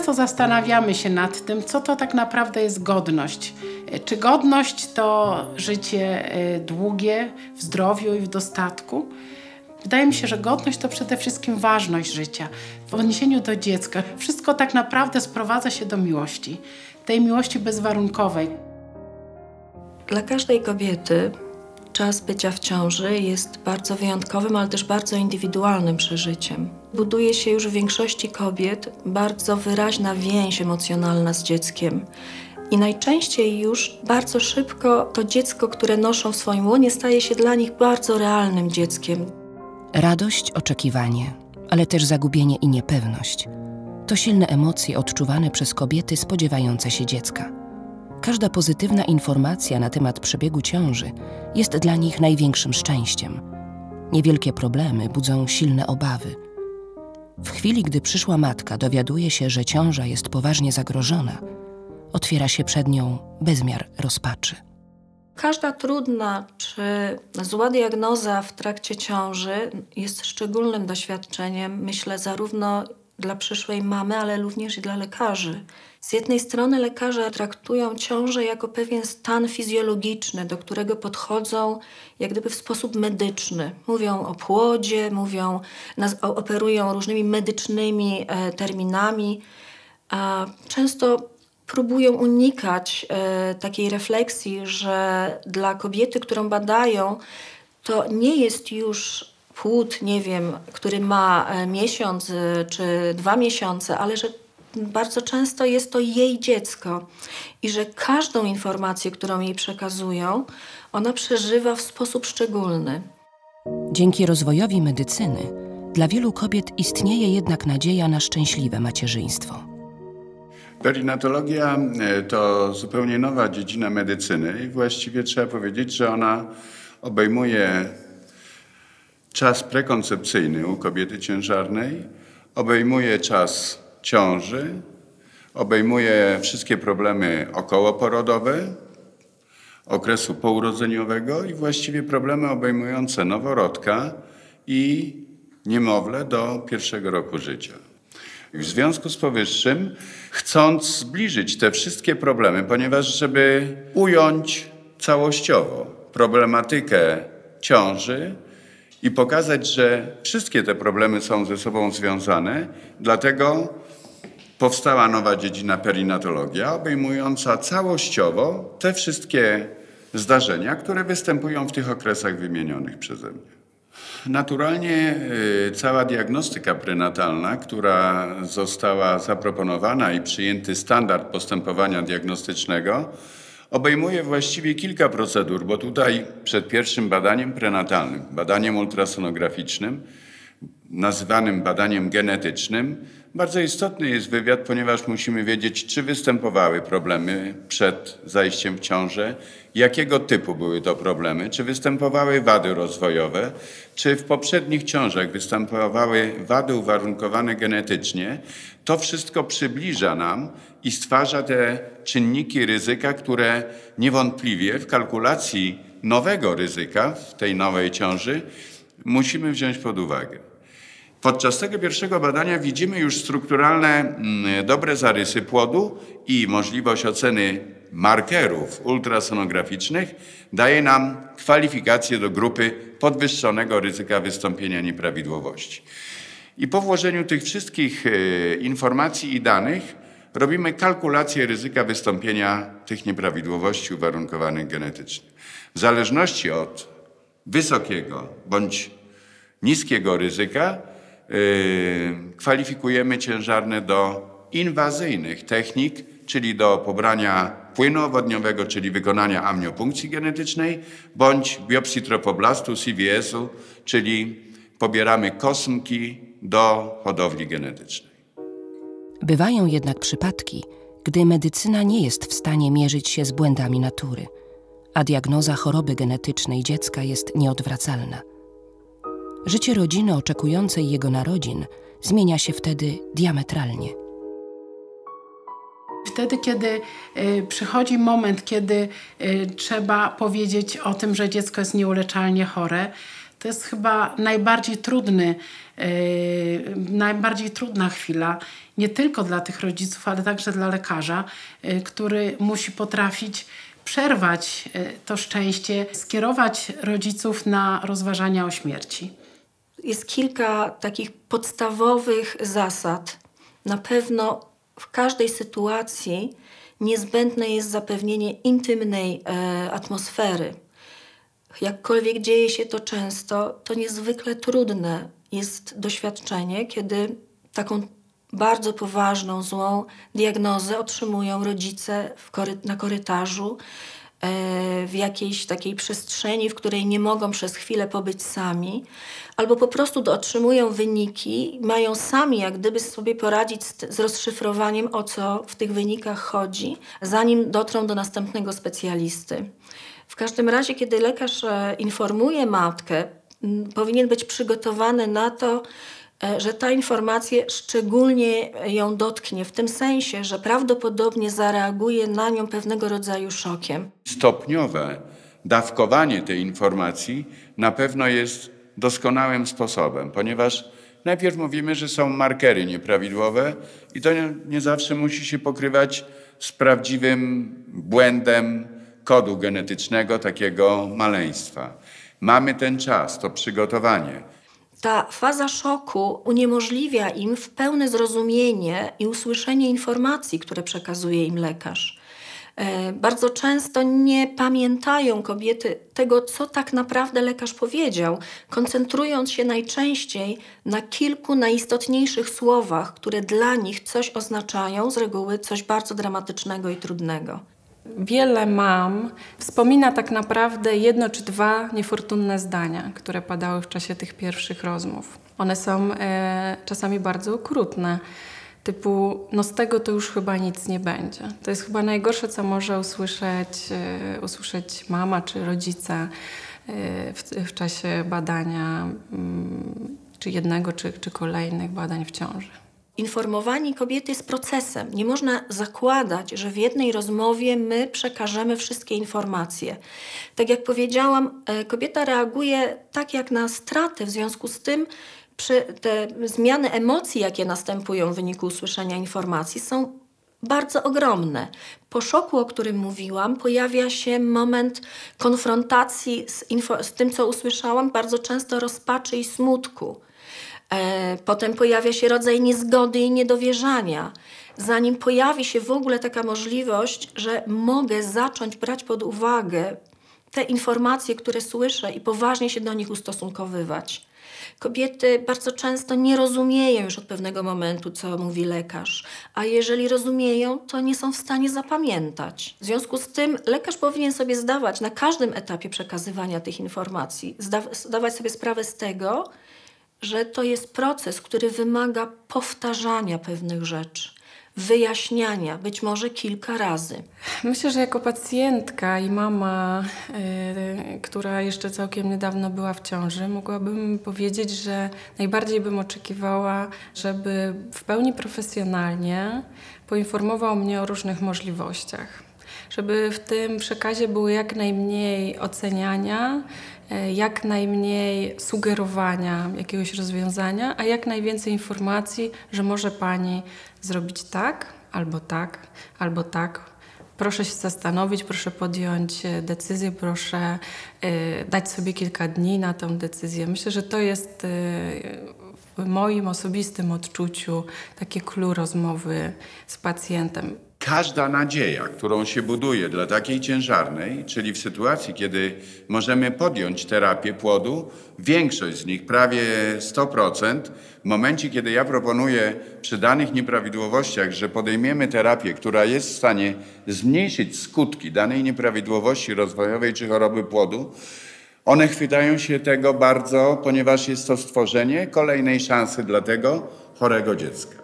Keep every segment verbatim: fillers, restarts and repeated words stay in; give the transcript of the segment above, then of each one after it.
często zastanawiamy się nad tym, co to tak naprawdę jest godność. Czy godność to życie długie w zdrowiu i w dostatku? Wydaje mi się, że godność to przede wszystkim ważność życia w odniesieniu do dziecka. Wszystko tak naprawdę sprowadza się do miłości, tej miłości bezwarunkowej. Dla każdej kobiety czas bycia w ciąży jest bardzo wyjątkowym, ale też bardzo indywidualnym przeżyciem. Buduje się już w większości kobiet bardzo wyraźna więź emocjonalna z dzieckiem. I najczęściej już bardzo szybko to dziecko, które noszą w swoim łonie, staje się dla nich bardzo realnym dzieckiem. Radość, oczekiwanie, ale też zagubienie i niepewność. To silne emocje odczuwane przez kobiety spodziewające się dziecka. Każda pozytywna informacja na temat przebiegu ciąży jest dla nich największym szczęściem. Niewielkie problemy budzą silne obawy. W chwili, gdy przyszła matka dowiaduje się, że ciąża jest poważnie zagrożona, otwiera się przed nią bezmiar rozpaczy. Każda trudna czy zła diagnoza w trakcie ciąży jest szczególnym doświadczeniem, myślę, zarówno dla przyszłej mamy, ale również i dla lekarzy. Z jednej strony lekarze traktują ciążę jako pewien stan fizjologiczny, do którego podchodzą jak gdyby w sposób medyczny. Mówią o płodzie, mówią, operują różnymi medycznymi e, terminami. A często próbują unikać e, takiej refleksji, że dla kobiety, którą badają, to nie jest już płód, nie wiem, który ma e, miesiąc e, czy dwa miesiące, ale że bardzo często jest to jej dziecko i że każdą informację, którą jej przekazują, ona przeżywa w sposób szczególny. Dzięki rozwojowi medycyny dla wielu kobiet istnieje jednak nadzieja na szczęśliwe macierzyństwo. Perinatologia to zupełnie nowa dziedzina medycyny i właściwie trzeba powiedzieć, że ona obejmuje czas prekoncepcyjny u kobiety ciężarnej, obejmuje czas ciąży, obejmuje wszystkie problemy okołoporodowe, okresu pourodzeniowego i właściwie problemy obejmujące noworodka i niemowlę do pierwszego roku życia. W związku z powyższym, chcąc zbliżyć te wszystkie problemy, ponieważ żeby ująć całościowo problematykę ciąży i pokazać, że wszystkie te problemy są ze sobą związane, dlatego powstała nowa dziedzina perinatologia, obejmująca całościowo te wszystkie zdarzenia, które występują w tych okresach wymienionych przeze mnie. Naturalnie y, cała diagnostyka prenatalna, która została zaproponowana i przyjęty standard postępowania diagnostycznego, obejmuje właściwie kilka procedur, bo tutaj przed pierwszym badaniem prenatalnym, badaniem ultrasonograficznym, nazywanym badaniem genetycznym, bardzo istotny jest wywiad, ponieważ musimy wiedzieć, czy występowały problemy przed zajściem w ciążę, jakiego typu były to problemy, czy występowały wady rozwojowe, czy w poprzednich ciążach występowały wady uwarunkowane genetycznie. To wszystko przybliża nam i stwarza te czynniki ryzyka, które niewątpliwie w kalkulacji nowego ryzyka w tej nowej ciąży musimy wziąć pod uwagę. Podczas tego pierwszego badania widzimy już strukturalne, dobre zarysy płodu i możliwość oceny markerów ultrasonograficznych daje nam kwalifikację do grupy podwyższonego ryzyka wystąpienia nieprawidłowości. I po włożeniu tych wszystkich informacji i danych robimy kalkulację ryzyka wystąpienia tych nieprawidłowości uwarunkowanych genetycznie. W zależności od wysokiego bądź niskiego ryzyka Yy, kwalifikujemy ciężarne do inwazyjnych technik, czyli do pobrania płynu owodniowego, czyli wykonania amniopunkcji genetycznej, bądź biopsji tropoblastu, C V S-u, czyli pobieramy kosmki do hodowli genetycznej. Bywają jednak przypadki, gdy medycyna nie jest w stanie mierzyć się z błędami natury, a diagnoza choroby genetycznej dziecka jest nieodwracalna. Życie rodziny oczekującej jego narodzin zmienia się wtedy diametralnie. Wtedy, kiedy y, przychodzi moment, kiedy y, trzeba powiedzieć o tym, że dziecko jest nieuleczalnie chore, To jest chyba najbardziej trudny, yy, najbardziej trudna chwila, nie tylko dla tych rodziców, ale także dla lekarza, yy, który musi potrafić przerwać yy, to szczęście, skierować rodziców na rozważania o śmierci. Jest kilka takich podstawowych zasad. Na pewno w każdej sytuacji niezbędne jest zapewnienie intymnej e, atmosfery. Jakkolwiek dzieje się to często, to niezwykle trudne jest doświadczenie, kiedy taką bardzo poważną, złą diagnozę otrzymują rodzice w kory- na korytarzu, w jakiejś takiej przestrzeni, w której nie mogą przez chwilę pobyć sami, albo po prostu otrzymują wyniki, mają sami jak gdyby sobie poradzić z, z rozszyfrowaniem, o co w tych wynikach chodzi, zanim dotrą do następnego specjalisty. W każdym razie, kiedy lekarz informuje matkę, powinien być przygotowany na to, że ta informacja szczególnie ją dotknie, w tym sensie, że prawdopodobnie zareaguje na nią pewnego rodzaju szokiem. Stopniowe dawkowanie tej informacji na pewno jest doskonałym sposobem, ponieważ najpierw mówimy, że są markery nieprawidłowe i to nie, nie zawsze musi się pokrywać z prawdziwym błędem kodu genetycznego takiego maleństwa. Mamy ten czas, to przygotowanie. Ta faza szoku uniemożliwia im w pełne zrozumienie i usłyszenie informacji, które przekazuje im lekarz. E, bardzo często nie pamiętają kobiety tego, co tak naprawdę lekarz powiedział, koncentrując się najczęściej na kilku najistotniejszych słowach, które dla nich coś oznaczają, z reguły coś bardzo dramatycznego i trudnego. Wiele mam wspomina tak naprawdę jedno czy dwa niefortunne zdania, które padały w czasie tych pierwszych rozmów. One są e, czasami bardzo okrutne, typu no z tego to już chyba nic nie będzie. To jest chyba najgorsze, co może usłyszeć, e, usłyszeć mama czy rodzice e, w, w czasie badania, m, czy jednego, czy, czy kolejnych badań w ciąży. Informowanie kobiety jest procesem. Nie można zakładać, że w jednej rozmowie my przekażemy wszystkie informacje. Tak jak powiedziałam, kobieta reaguje tak jak na stratę, w związku z tym przy te zmiany emocji, jakie następują w wyniku usłyszenia informacji, są bardzo ogromne. Po szoku, o którym mówiłam, pojawia się moment konfrontacji z, info- z tym, co usłyszałam, bardzo często rozpaczy i smutku. Potem pojawia się rodzaj niezgody i niedowierzania. Zanim pojawi się w ogóle taka możliwość, że mogę zacząć brać pod uwagę te informacje, które słyszę i poważnie się do nich ustosunkowywać. Kobiety bardzo często nie rozumieją już od pewnego momentu, co mówi lekarz, a jeżeli rozumieją, to nie są w stanie zapamiętać. W związku z tym lekarz powinien sobie zdawać na każdym etapie przekazywania tych informacji, zda- zdawać sobie sprawę z tego, że to jest proces, który wymaga powtarzania pewnych rzeczy, wyjaśniania, być może kilka razy. Myślę, że jako pacjentka i mama, yy, która jeszcze całkiem niedawno była w ciąży, mogłabym powiedzieć, że najbardziej bym oczekiwała, żeby w pełni profesjonalnie poinformował mnie o różnych możliwościach. Żeby w tym przekazie było jak najmniej oceniania, jak najmniej sugerowania jakiegoś rozwiązania, a jak najwięcej informacji, że może pani zrobić tak, albo tak, albo tak. Proszę się zastanowić, proszę podjąć decyzję, proszę y, dać sobie kilka dni na tę decyzję. Myślę, że to jest y, w moim osobistym odczuciu takie clue rozmowy z pacjentem. Każda nadzieja, którą się buduje dla takiej ciężarnej, czyli w sytuacji, kiedy możemy podjąć terapię płodu, większość z nich, prawie sto procent, w momencie, kiedy ja proponuję przy danych nieprawidłowościach, że podejmiemy terapię, która jest w stanie zmniejszyć skutki danej nieprawidłowości rozwojowej czy choroby płodu, one chwytają się tego bardzo, ponieważ jest to stworzenie kolejnej szansy dla tego chorego dziecka.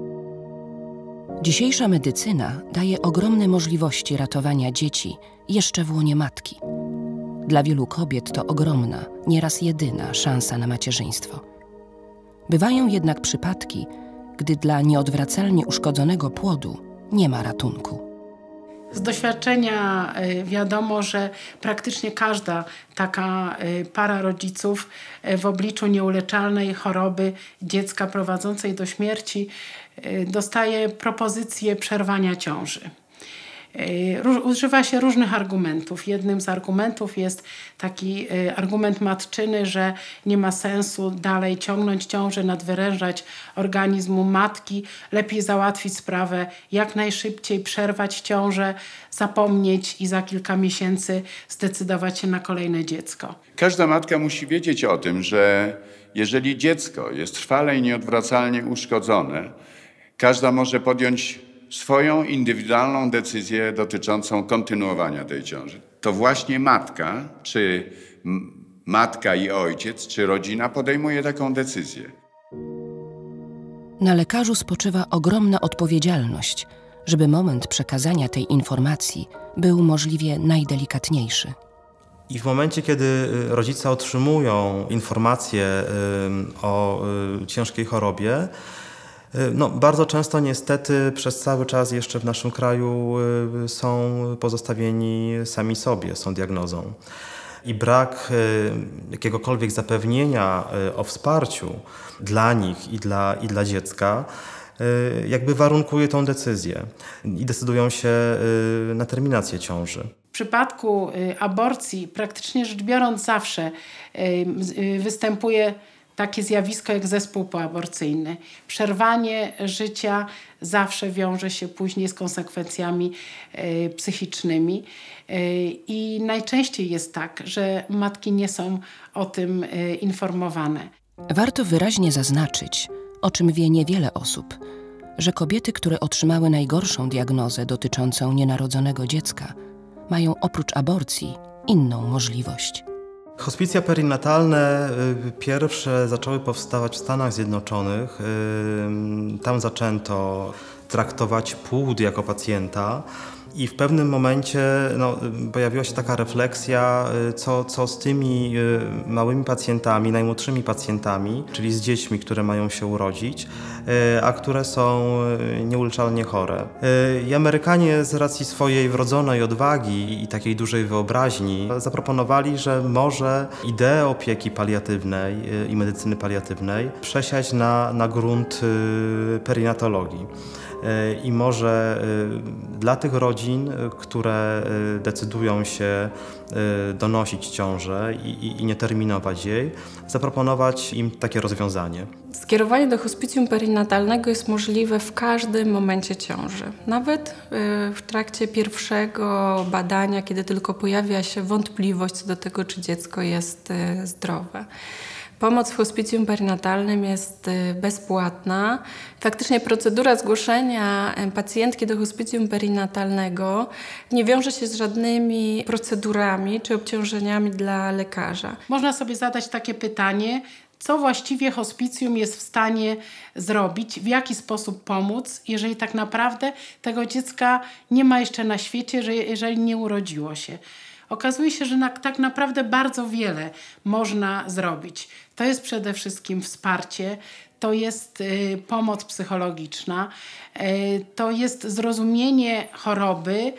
Dzisiejsza medycyna daje ogromne możliwości ratowania dzieci jeszcze w łonie matki. Dla wielu kobiet to ogromna, nieraz jedyna szansa na macierzyństwo. Bywają jednak przypadki, gdy dla nieodwracalnie uszkodzonego płodu nie ma ratunku. Z doświadczenia wiadomo, że praktycznie każda taka para rodziców w obliczu nieuleczalnej choroby dziecka prowadzącej do śmierci dostaje propozycję przerwania ciąży. Używa się różnych argumentów. Jednym z argumentów jest taki argument matczyny, że nie ma sensu dalej ciągnąć ciąży, nadwyrężać organizmu matki. Lepiej załatwić sprawę jak najszybciej, przerwać ciążę, zapomnieć i za kilka miesięcy zdecydować się na kolejne dziecko. Każda matka musi wiedzieć o tym, że jeżeli dziecko jest trwale i nieodwracalnie uszkodzone, każda może podjąć swoją indywidualną decyzję dotyczącą kontynuowania tej ciąży. To właśnie matka, czy matka i ojciec, czy rodzina podejmuje taką decyzję. Na lekarzu spoczywa ogromna odpowiedzialność, żeby moment przekazania tej informacji był możliwie najdelikatniejszy. I w momencie, kiedy rodzice otrzymują informację o ciężkiej chorobie, no, bardzo często niestety przez cały czas jeszcze w naszym kraju są pozostawieni sami sobie z tą diagnozą. I brak jakiegokolwiek zapewnienia o wsparciu dla nich i dla, i dla dziecka jakby warunkuje tą decyzję i decydują się na terminację ciąży. W przypadku aborcji praktycznie rzecz biorąc zawsze występuje takie zjawisko jak zespół poaborcyjny. Przerwanie życia zawsze wiąże się później z konsekwencjami y, psychicznymi y, i najczęściej jest tak, że matki nie są o tym y, informowane. Warto wyraźnie zaznaczyć, o czym wie niewiele osób, że kobiety, które otrzymały najgorszą diagnozę dotyczącą nienarodzonego dziecka, mają oprócz aborcji inną możliwość. Hospicja perinatalne pierwsze zaczęły powstawać w Stanach Zjednoczonych. Tam zaczęto traktować płód jako pacjenta i w pewnym momencie no, pojawiła się taka refleksja, co, co z tymi małymi pacjentami, najmłodszymi pacjentami, czyli z dziećmi, które mają się urodzić, a które są nieuleczalnie chore. I Amerykanie z racji swojej wrodzonej odwagi i takiej dużej wyobraźni zaproponowali, że może ideę opieki paliatywnej i medycyny paliatywnej przesiać na, na grunt perinatologii. I może dla tych rodzin, które decydują się donosić ciążę i, i, i nie terminować jej, zaproponować im takie rozwiązanie. Skierowanie do hospicjum perinatalnego jest możliwe w każdym momencie ciąży. Nawet w trakcie pierwszego badania, kiedy tylko pojawia się wątpliwość co do tego, czy dziecko jest zdrowe. Pomoc w hospicjum perinatalnym jest bezpłatna. Faktycznie procedura zgłoszenia pacjentki do hospicjum perinatalnego nie wiąże się z żadnymi procedurami czy obciążeniami dla lekarza. Można sobie zadać takie pytanie, co właściwie hospicjum jest w stanie zrobić, w jaki sposób pomóc, jeżeli tak naprawdę tego dziecka nie ma jeszcze na świecie, że jeżeli nie urodziło się. Okazuje się, że na, tak naprawdę bardzo wiele można zrobić. To jest przede wszystkim wsparcie, to jest y, pomoc psychologiczna, y, to jest zrozumienie choroby y,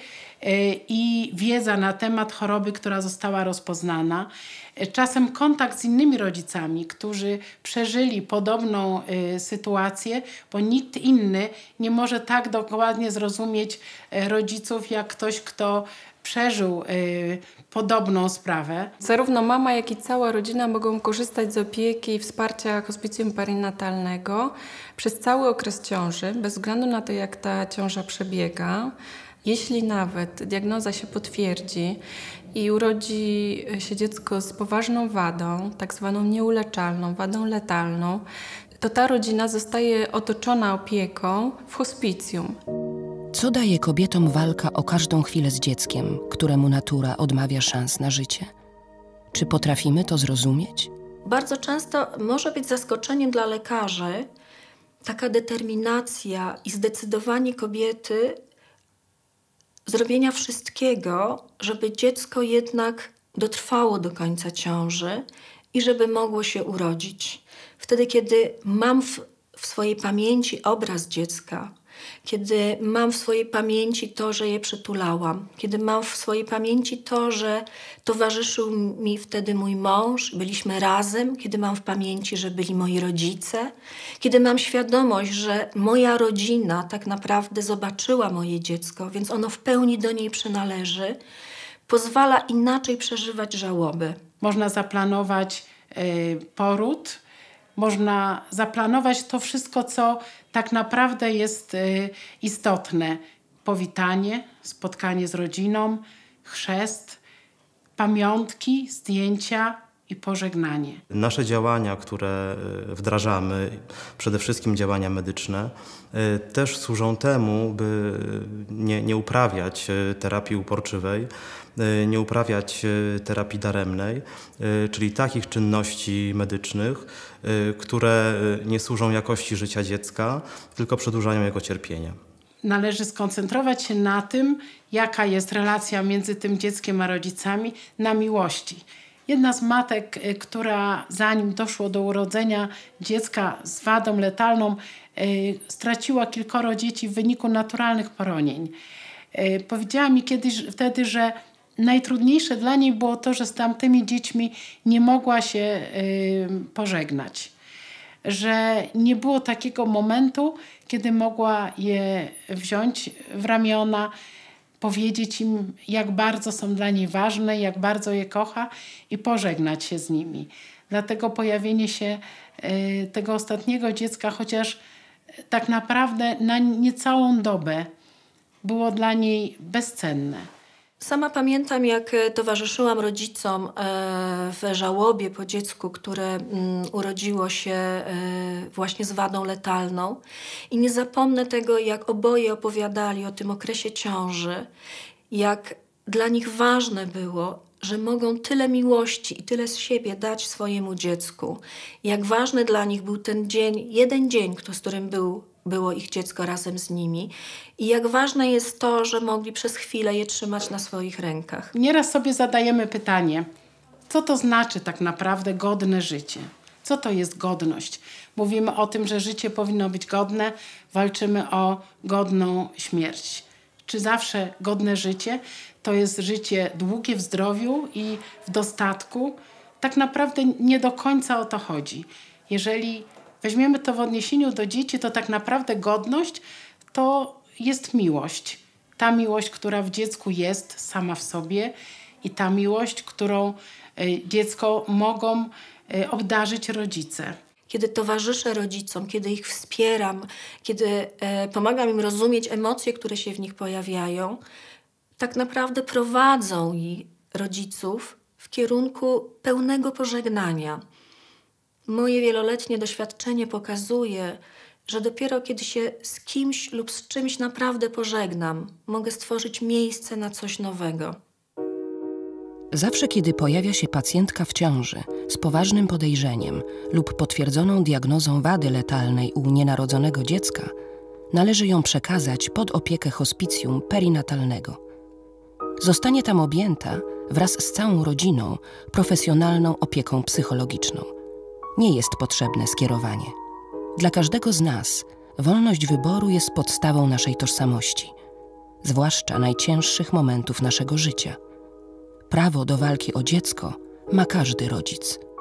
i wiedza na temat choroby, która została rozpoznana. Y, czasem kontakt z innymi rodzicami, którzy przeżyli podobną y, sytuację, bo nikt inny nie może tak dokładnie zrozumieć y, rodziców, jak ktoś, kto przeżył y, podobną sprawę. Zarówno mama, jak i cała rodzina mogą korzystać z opieki i wsparcia hospicjum perinatalnego przez cały okres ciąży, bez względu na to, jak ta ciąża przebiega. Jeśli nawet diagnoza się potwierdzi i urodzi się dziecko z poważną wadą, tak zwaną nieuleczalną, wadą letalną, to ta rodzina zostaje otoczona opieką w hospicjum. Co daje kobietom walka o każdą chwilę z dzieckiem, któremu natura odmawia szans na życie? Czy potrafimy to zrozumieć? Bardzo często może być zaskoczeniem dla lekarzy taka determinacja i zdecydowanie kobiety zrobienia wszystkiego, żeby dziecko jednak dotrwało do końca ciąży i żeby mogło się urodzić. Wtedy, kiedy mam w, w swojej pamięci obraz dziecka, kiedy mam w swojej pamięci to, że je przytulałam, kiedy mam w swojej pamięci to, że towarzyszył mi wtedy mój mąż, byliśmy razem, kiedy mam w pamięci, że byli moi rodzice, kiedy mam świadomość, że moja rodzina tak naprawdę zobaczyła moje dziecko, więc ono w pełni do niej przynależy, pozwala inaczej przeżywać żałobę. Można zaplanować y, poród, można zaplanować to wszystko, co tak naprawdę jest y, istotne. Powitanie, spotkanie z rodziną, chrzest, pamiątki, zdjęcia i pożegnanie. Nasze działania, które wdrażamy, przede wszystkim działania medyczne, też służą temu, by nie, nie uprawiać terapii uporczywej, nie uprawiać terapii daremnej, czyli takich czynności medycznych, które nie służą jakości życia dziecka, tylko przedłużają jego cierpienie. Należy skoncentrować się na tym, jaka jest relacja między tym dzieckiem a rodzicami, na miłości. Jedna z matek, która zanim doszło do urodzenia dziecka z wadą letalną, straciła kilkoro dzieci w wyniku naturalnych poronień. Powiedziała mi kiedyś wtedy, że najtrudniejsze dla niej było to, że z tamtymi dziećmi nie mogła się pożegnać. Że nie było takiego momentu, kiedy mogła je wziąć w ramiona, powiedzieć im, jak bardzo są dla niej ważne, jak bardzo je kocha i pożegnać się z nimi. Dlatego pojawienie się y, tego ostatniego dziecka, chociaż tak naprawdę na niecałą dobę, było dla niej bezcenne. Sama pamiętam, jak towarzyszyłam rodzicom w żałobie po dziecku, które urodziło się właśnie z wadą letalną. I nie zapomnę tego, jak oboje opowiadali o tym okresie ciąży, jak dla nich ważne było, że mogą tyle miłości i tyle z siebie dać swojemu dziecku. Jak ważny dla nich był ten dzień, jeden dzień, z którym był było ich dziecko razem z nimi i jak ważne jest to, że mogli przez chwilę je trzymać na swoich rękach. Nieraz sobie zadajemy pytanie, co to znaczy tak naprawdę godne życie? Co to jest godność? Mówimy o tym, że życie powinno być godne, walczymy o godną śmierć. Czy zawsze godne życie to jest życie długie w zdrowiu i w dostatku? Tak naprawdę nie do końca o to chodzi. Jeżeli weźmiemy to w odniesieniu do dzieci, to tak naprawdę godność to jest miłość. Ta miłość, która w dziecku jest sama w sobie i ta miłość, którą dziecko mogą obdarzyć rodzice. Kiedy towarzyszę rodzicom, kiedy ich wspieram, kiedy pomagam im rozumieć emocje, które się w nich pojawiają, tak naprawdę prowadzą i rodziców w kierunku pełnego pożegnania. Moje wieloletnie doświadczenie pokazuje, że dopiero kiedy się z kimś lub z czymś naprawdę pożegnam, mogę stworzyć miejsce na coś nowego. Zawsze, kiedy pojawia się pacjentka w ciąży z poważnym podejrzeniem lub potwierdzoną diagnozą wady letalnej u nienarodzonego dziecka, należy ją przekazać pod opiekę hospicjum perinatalnego. Zostanie tam objęta wraz z całą rodziną profesjonalną opieką psychologiczną. Nie jest potrzebne skierowanie. Dla każdego z nas wolność wyboru jest podstawą naszej tożsamości, zwłaszcza najcięższych momentów naszego życia. Prawo do walki o dziecko ma każdy rodzic.